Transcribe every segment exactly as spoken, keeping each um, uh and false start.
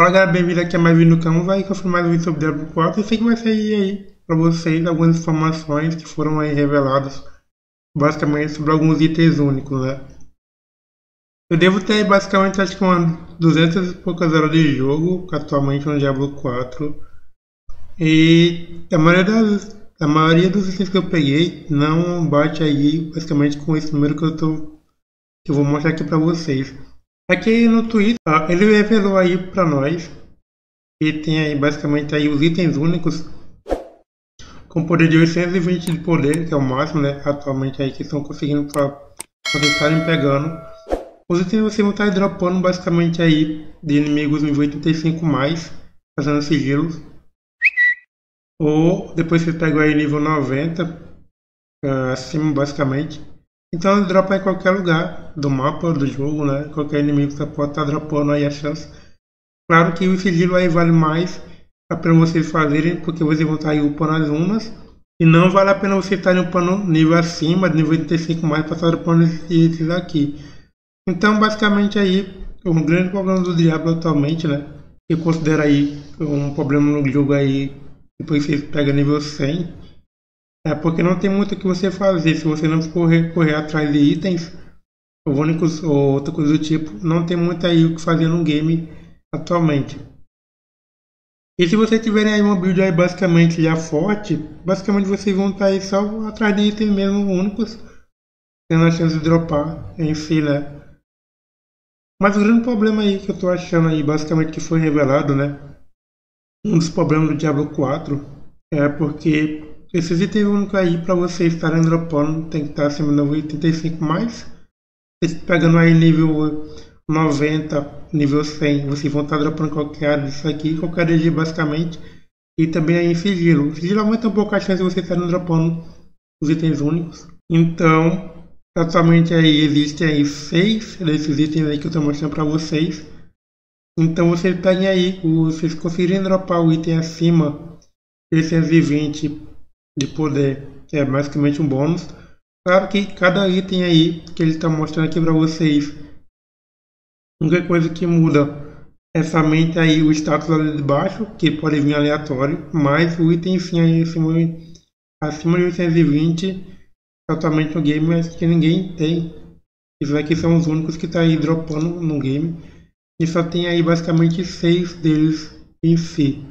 Fala galera, bem-vindo aqui a mais um vídeo no canal. Vai confirmar mais um vídeo sobre Diablo quatro. Eu sei que vai sair aí pra vocês algumas informações que foram aí reveladas, basicamente sobre alguns itens únicos, né? Eu devo ter basicamente acho que umas duzentas e poucas horas de jogo atualmente no Diablo quatro. E a maioria, das, a maioria dos itens que eu peguei não bate aí basicamente com esse número que eu, tô, que eu vou mostrar aqui pra vocês. Aqui no Twitter, ah, ele revelou aí pra nós que tem aí basicamente aí os itens únicos com poder de oitocentos e vinte de poder, que é o máximo, né? Atualmente aí que estão conseguindo para estarem pegando. Os itens você vão estar dropando basicamente aí de inimigos nível oitenta e cinco mais, fazendo sigilos. Ou depois você pega aí nível noventa, uh, acima basicamente. Então ele dropa em qualquer lugar do mapa do jogo, né? Qualquer inimigo você pode estar dropando aí a chance. Claro que o sigilo aí vale mais para vocês fazerem, porque vocês vão estar aí upando as runas. E não vale a pena você estar upando nível acima, de nível oitenta e cinco mais, para estar upando esses aqui. Então basicamente aí, um grande problema do Diablo atualmente, né? Eu considero aí um problema no jogo aí, depois que você pega nível cem. É porque não tem muito o que você fazer se você não correr, correr atrás de itens únicos ou outra coisa do tipo. Não tem muito aí o que fazer no game atualmente. E se vocês tiverem aí uma build aí basicamente já forte, basicamente vocês vão estar aí só atrás de itens mesmo únicos, tendo a chance de dropar em si, né? Mas o grande problema aí que eu tô achando aí, basicamente que foi revelado, né? Um dos problemas do Diablo quatro é porque esses itens únicos aí para vocês estarem dropando tem que estar acima do oitenta e cinco mais. Vocês pegando aí nível noventa, nível cem, vocês vão estar dropando qualquer área disso aqui, qualquer D G basicamente, e também aí em sigilo. Sigilo aumenta um pouco a chance de vocês estarem dropando os itens únicos. Então, atualmente aí existem aí seis desses itens aí que eu estou mostrando para vocês. Então vocês peguem aí, vocês conseguirem dropar o item acima de seiscentos e vinte de poder, que é basicamente um bônus. Claro que cada item aí que ele está mostrando aqui para vocês, a única coisa que muda é somente aí o status ali de baixo, que pode vir aleatório, mas o item sim aí acima, acima de oitocentos e vinte, totalmente no game, mas que ninguém tem. Esses aqui são os únicos que está aí dropando no game. E só tem aí basicamente seis deles em si.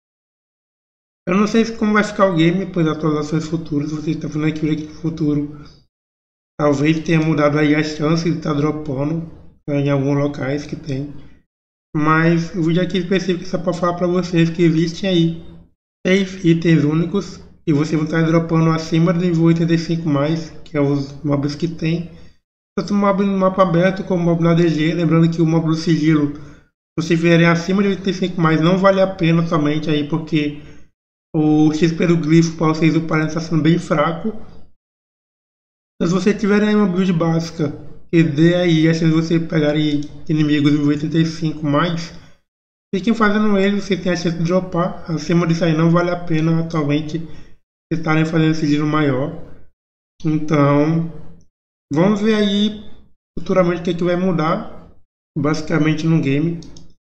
Eu não sei como vai ficar o game, pois atualizações futuras, vocês estão vendo aqui no futuro, talvez tenha mudado aí a chance de estar dropando em alguns locais que tem. Mas o vídeo aqui específico é só para falar para vocês que existem aí seis itens únicos e vocês vão estar dropando acima do nível oitenta e cinco mais, que é os mobs que tem. Tanto mob no mapa aberto como mob na D G, lembrando que o mob do sigilo, se vocês vierem acima de oitenta e cinco mais, não vale a pena somente aí, porque o X P do glifo para vocês uparem está sendo bem fraco. Então, se vocês tiverem aí uma build básica e dê aí a chance de vocês pegarem inimigos de oitenta e cinco mais, fiquem fazendo ele, vocês têm a chance de dropar. Acima disso aí não vale a pena atualmente vocês estarem fazendo sigilo maior. Então, vamos ver aí futuramente o que, é que vai mudar basicamente no game.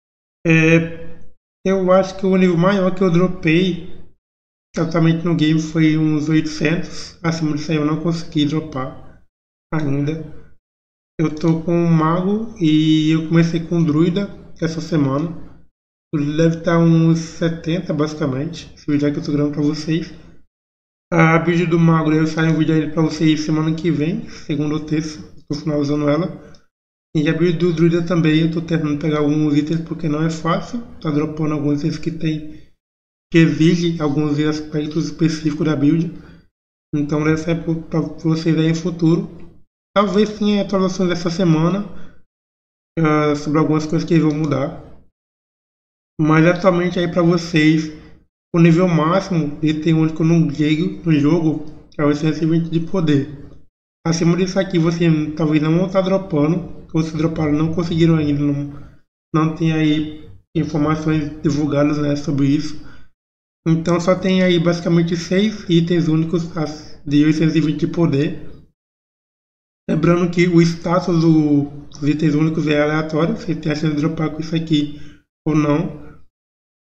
É, eu acho que o nível maior que eu dropei totalmente no game foi uns oitocentos. Acima disso aí eu não consegui dropar ainda. Eu tô com um mago e eu comecei com um druida essa semana. O druida deve estar uns setenta basicamente. Esse vídeo aqui eu tô gravando pra vocês. A build do mago deve sair um vídeo aí pra vocês semana que vem, segunda ou terça. Tô finalizando ela. E a build do druida também eu tô tentando pegar alguns itens porque não é fácil. Tá dropando alguns itens que tem, que exige alguns aspectos específicos da build. Então deve sair para vocês aí no futuro. Talvez tenha atualizações dessa semana uh, sobre algumas coisas que vão mudar. Mas atualmente aí para vocês, o nível máximo de item único no jogo, no jogo é oitocentos e vinte de poder. Acima disso aqui você talvez não está dropando, ou se droparam não conseguiram ainda, não, não tem aí informações divulgadas, né, sobre isso. Então só tem aí basicamente seis itens únicos de oitocentos e vinte de poder. Lembrando que o status do, dos itens únicos é aleatório, você tem a chance de dropar com isso aqui ou não.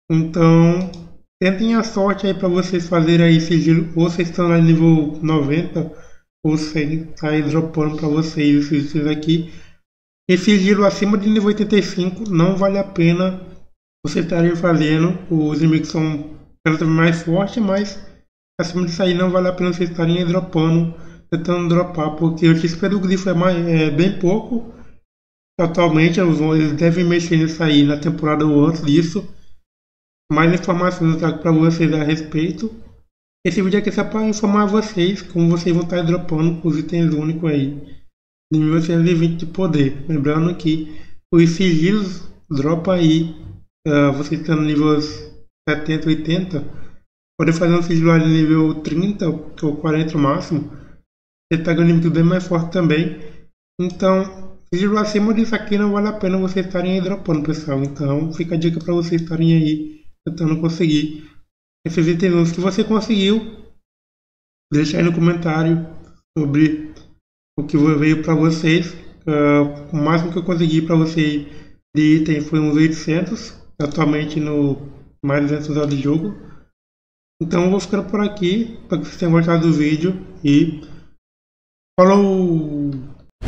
Então, tentem a sorte aí para vocês fazerem aí sigilo, ou vocês estão lá no nível noventa, ou cem, tá aí dropando para vocês esses itens aqui. E sigilo acima de nível oitenta e cinco não vale a pena vocês estarem fazendo. Os inimigos são relativamente mais fortes, mas acima disso aí não vale a pena vocês estarem dropando, tentando dropar, porque o X P do Grifo é, mais, é bem pouco. Atualmente eles devem mexer nisso aí na temporada ou antes disso. Mais informações eu trago para vocês a respeito. Esse vídeo aqui é só para informar vocês como vocês vão estar dropando os itens únicos aí de mil oitocentos e vinte de poder. Lembrando que os sigilos dropam aí, uh, vocês estão no nível setenta, oitenta, pode fazer um sigilo de nível trinta ou quarenta no máximo. Você está ganhando nível bem mais forte também. Então, sigilo acima disso aqui não vale a pena vocês estarem aí dropando, pessoal. Então, fica a dica para vocês estarem aí tentando conseguir esses itens. Se você conseguiu, deixa aí no comentário sobre o que veio para vocês. Uh, o máximo que eu consegui para vocês de item foi uns oitocentos, atualmente no mais duzentos horas de jogo. Então eu vou ficando por aqui, espero que vocês tenham gostado do vídeo e falou!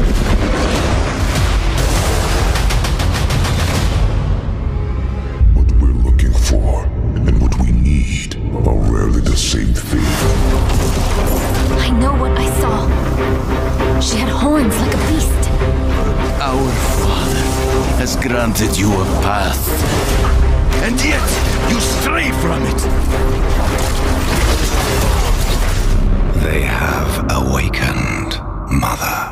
Same thing. I know what I saw. She had horns like a beast. Our Father has granted you a path, and yet you stray from it. They have awakened, Mother.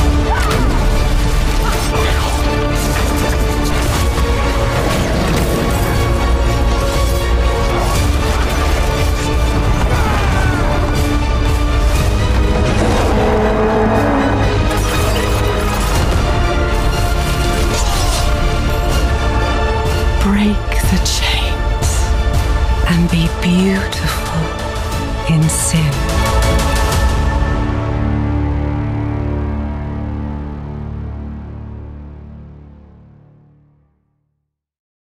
Break the chains and be beautiful in sin.